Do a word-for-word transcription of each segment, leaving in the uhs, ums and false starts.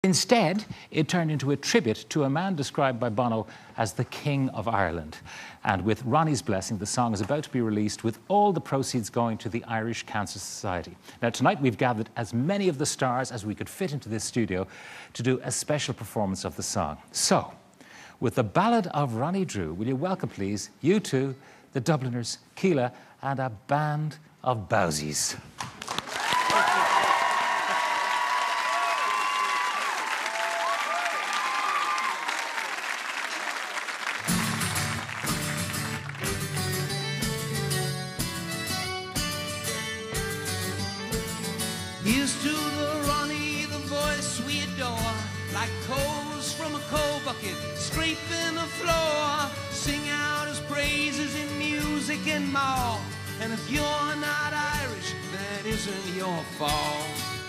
Instead, it turned into a tribute to a man described by Bono as the King of Ireland. And with Ronnie's blessing, the song is about to be released with all the proceeds going to the Irish Cancer Society. Now, tonight we've gathered as many of the stars as we could fit into this studio to do a special performance of the song. So, with the ballad of Ronnie Drew, will you welcome, please, you two, the Dubliners, Keela, and a band of bowsies. Here's to the Ronnie, the voice we adore, like coals from a coal bucket, scraping the floor. Sing out his praises in music and more. And if you're not Irish, that isn't your fault.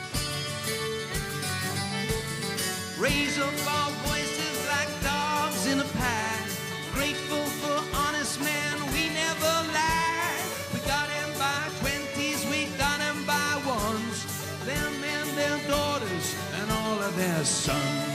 Raise up our voices like dogs in a pack, grateful for honest men, we never lie. We got him by twenties, we got him by ones, them and their daughters and all of their sons.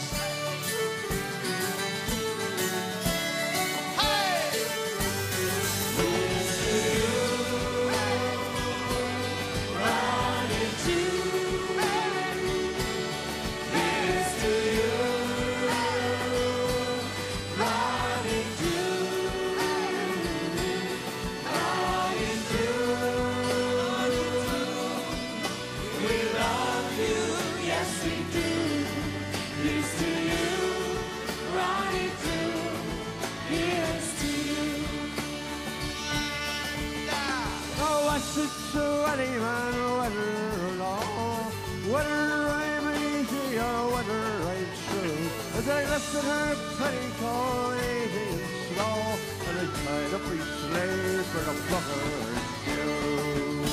It's a wedding man, whether law, whether I'm easy or whether I'm true. As I lifted her petticoat, easy and slow, and I tied up each slave for the plumber and Jew.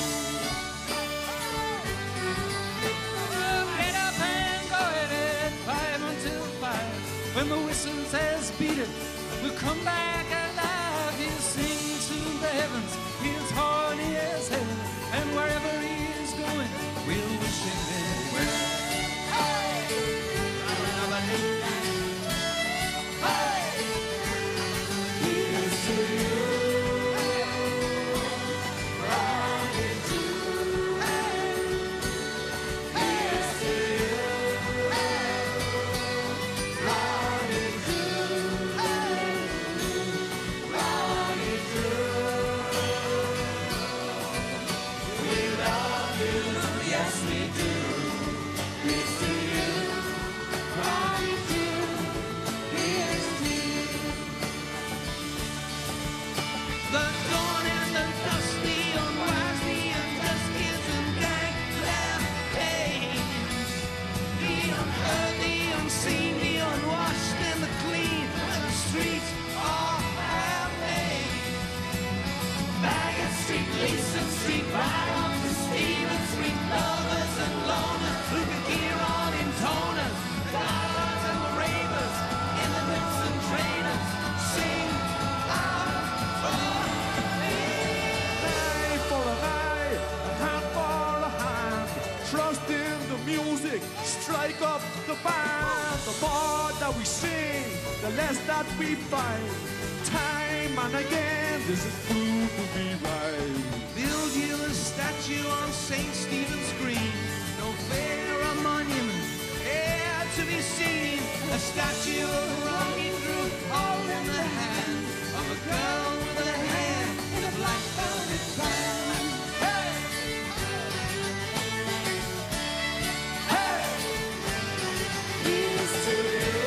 Get up and go at it, five until five. When the whistle says beat it, we'll come back alive. He'll sing to the heavens, he's horny as hell, and wherever he is going, we'll wish him very well. Hey! Hey! Here's to you, Ronnie Drew. Here's to you, Ronnie Drew. Ronnie Drew. Yes, we do. Here's to you, Ronnie Drew. Here's to you. The dawn and the dusty, unwise, the unjust kids and gang left pains. The unheard, the unseen, the unwashed and the clean, where the streets are half-made. Baggett Street, Gleason Street, right on to Stephen Street, lovers and loners, Luca Gearon in toners, the dialers and the ravers, in the nips and trainers, sing out for me. Eye for an eye, a hand for a hand. Trust in the music, strike up the band. The more that we sing, the less that we find. Time and again, this is proved to be right. Build you a statue on Saint Stephen's Green, no fairer monument e'er to be seen. A statue of Ronnie Drew, holding the hand of a girl with a hair in a black velvet band. Hey! Hey! Here's to you,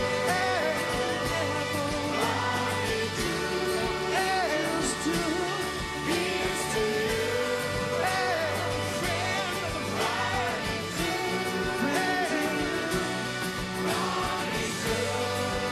Ronnie Drew. Here's to you. Here's to you, friend of the bride. Friend to you, Ronnie Drew.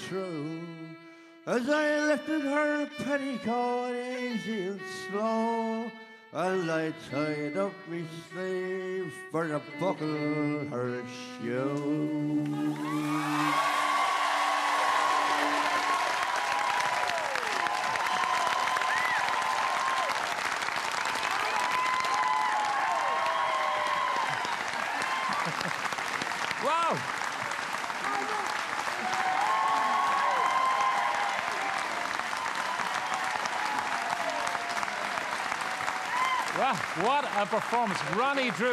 true. As I lifted her petticoat easy and slow, and I tied up me sleeve for to buckle her shoe. Wow! Wow, what a performance. Ronnie Drew.